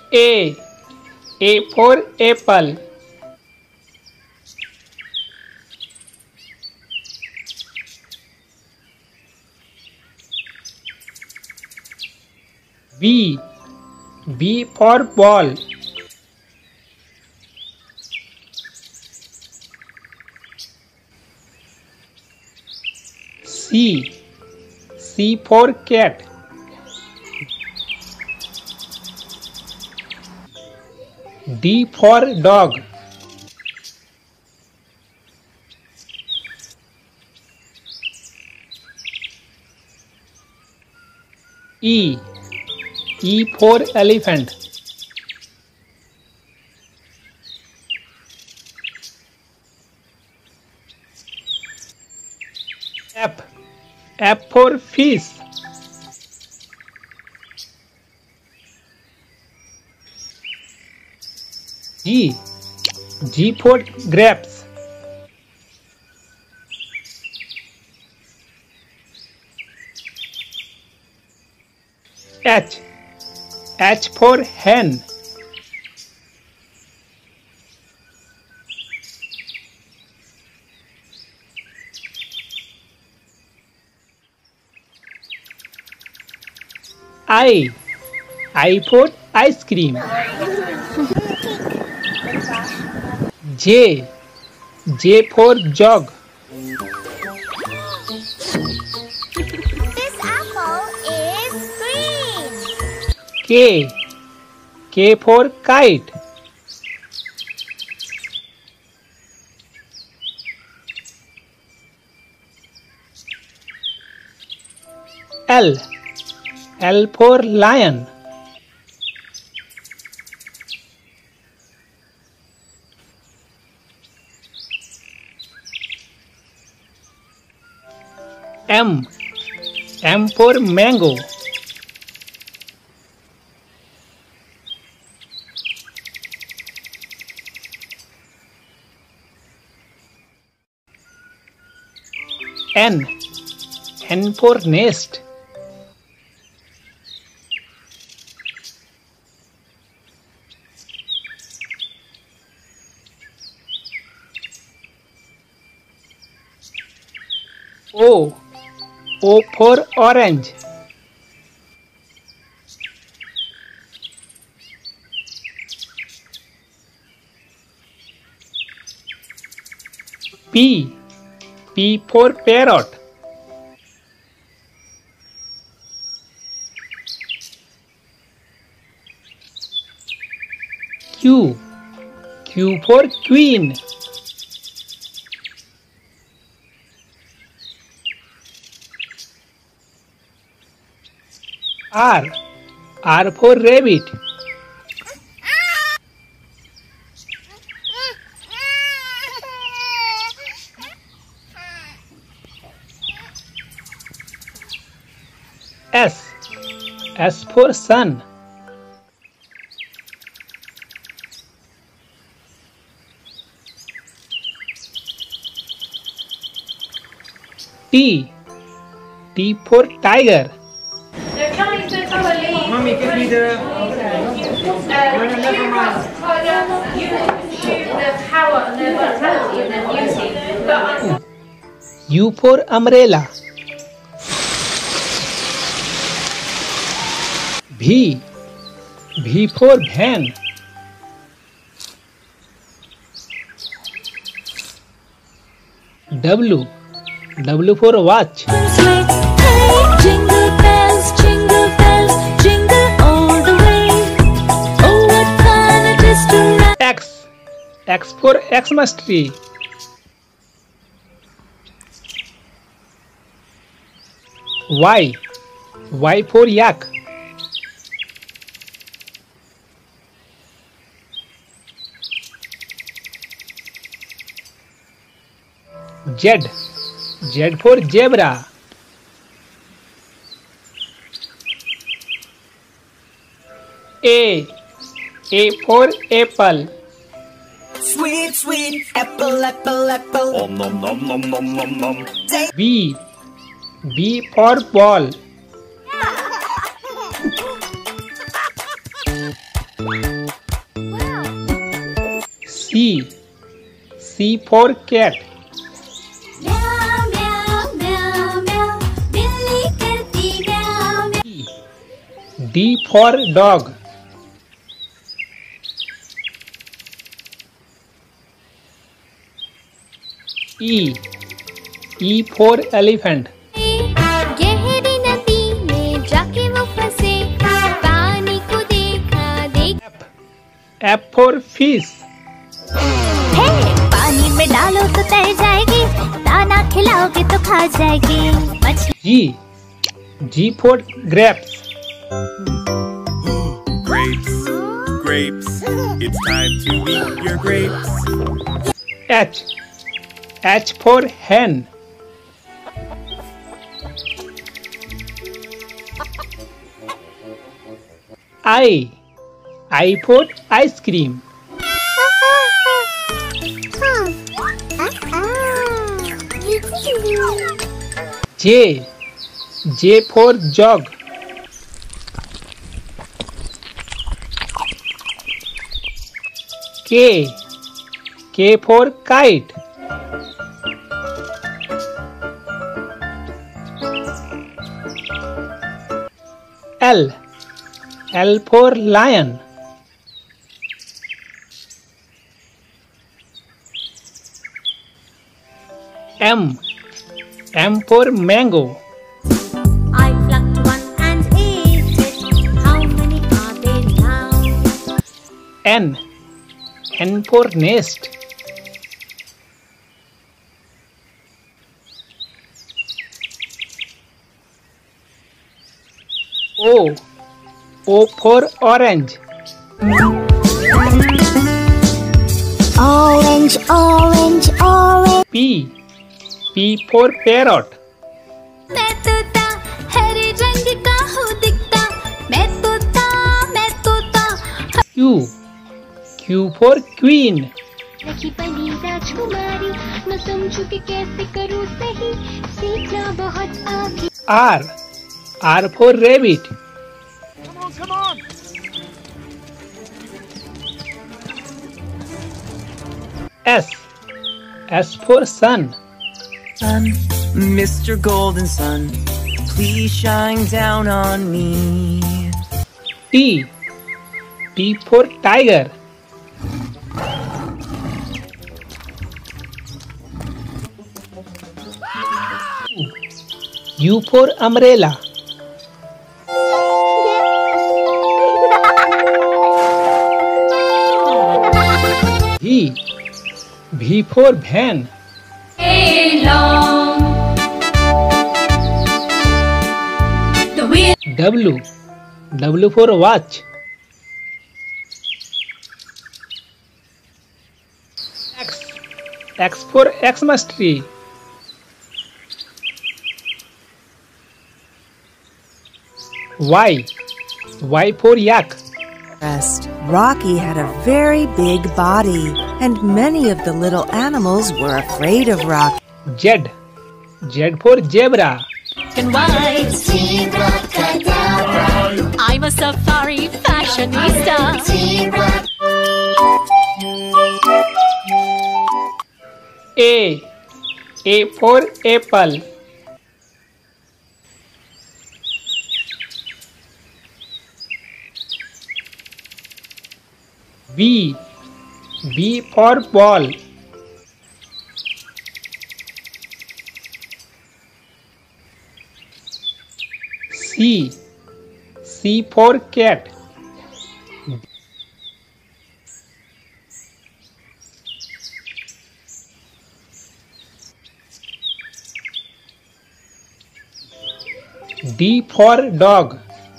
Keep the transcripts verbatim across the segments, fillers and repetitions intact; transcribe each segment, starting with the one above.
A. A for apple. B. B for ball. C. C for cat. D for dog. E. E for elephant. F. F for fish. G. G for grapes. H. H for hen. I. I for ice cream. J. J for jug. This apple is green. K. K for kite. L. L for lion. M. M for mango. N. N for nest. O. O for orange. P. P for parrot. Q. Q for queen. R. R for rabbit. S. S for sun. T. T for tiger. They're coming to Italy. Mommy, give me the. Uh, you shoot the power and the vitality and then using. But U for umbrella. V. V for van. W. W for watch. Hey, jingle bells, jingle bells, jingle all the way. Oh, what fun it is to ride. X. X for Xmas tree. Y. Y for yak. Z. Z for zebra. A. A for apple. Sweet, sweet apple, apple, apple. Om nom nom nom nom nom nom. B. B for ball. C. C for cat. म्याऊ म्याऊ म्याऊ म्याऊ बिल्ली करती म्याऊ म्याऊ D. D for dog. E. E for elephant. गहरी नदी में जाके वो फंसे पानी को देखा देख F for fish. हे पानी में डालो तो तैर जाएगी दाना खिलाओगे तो खा जाएगी मछली G. G for grapes. Grapes, grapes, it's time to eat your grapes. H. H for hen. I. I for ice cream. J. J for jog. K. K for kite. L. L for lion. M. M for mango. I plucked one and ate it. How many are there now? N. N for nest. O. O for orange. Orange, orange, orange. P. P for parrot. मैं तोता हरे रंग का हूँ दिखता मैं तोता मैं तोता Q. Q for queen. रखी पली राजकुमारी न समझू कि कैसे करूँ सही सीखना बहुत आगे R. R for rabbit. Come on, come on. S. S for sun. Sun, Mister Golden Sun, please shine down on me. T. T for tiger. U for umbrella. V. V for van. W. W for watch. X. X for Xmas tree. Y. Y for yak. Rest. Rocky had a very big body, and many of the little animals were afraid of Rocky. Z. Z for zebra. and white. I'm a safari fashionista. A. A for apple. B. B for ball. C. C for cat. D for dog.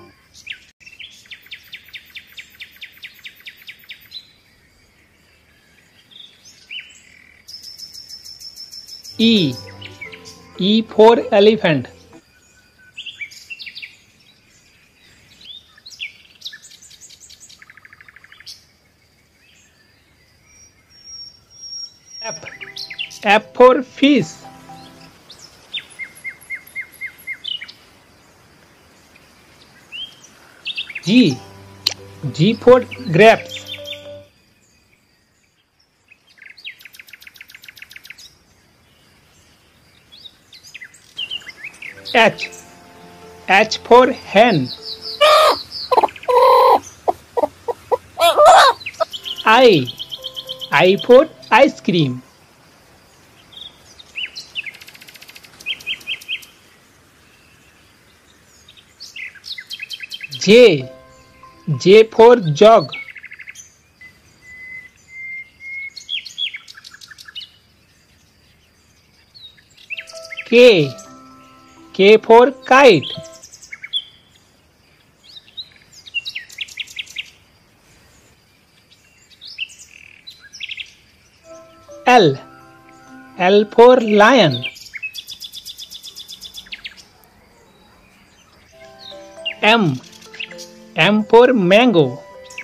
E. E for elephant. F. F for fish. G. G for grapes. H. H for hen. I. I for ice cream. J. J for jog. K. K for kite. L. L for lion. M. M for mango.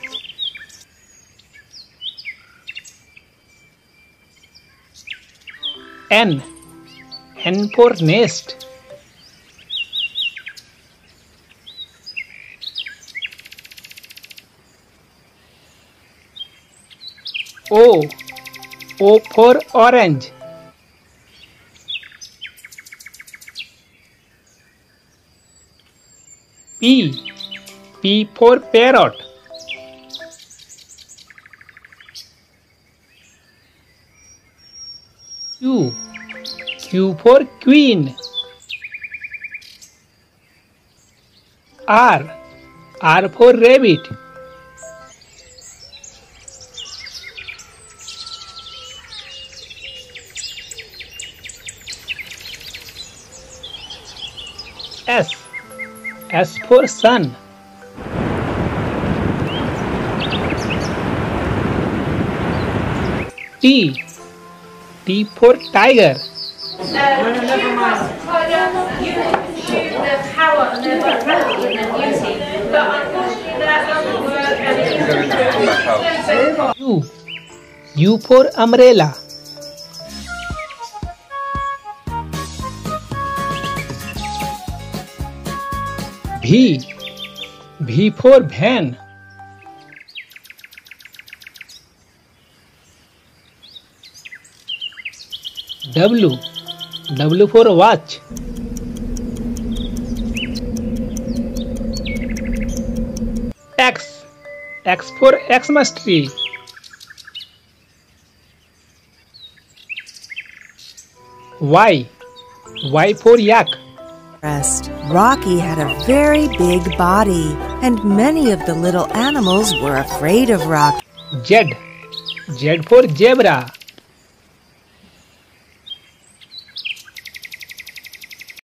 N. N for nest. O. O for orange. P. P for parrot. Q. Q for queen. R. R for rabbit. S. S for sun. T. T for tiger. Uh, never mind. You shoot the power and then put rugby and then use it. But unfortunately that doesn't work and it's U. U for umbrella. V. V for van. W. W for watch. X. X for Xmas tree. Y. Y for yak. Rocky had a very big body, and many of the little animals were afraid of Rocky. Z. Z for zebra.